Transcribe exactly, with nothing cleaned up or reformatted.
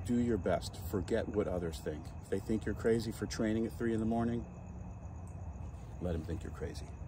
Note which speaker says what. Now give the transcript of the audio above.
Speaker 1: do your best. Forget what others think. If they think you're crazy for training at three in the morning, let them think you're crazy.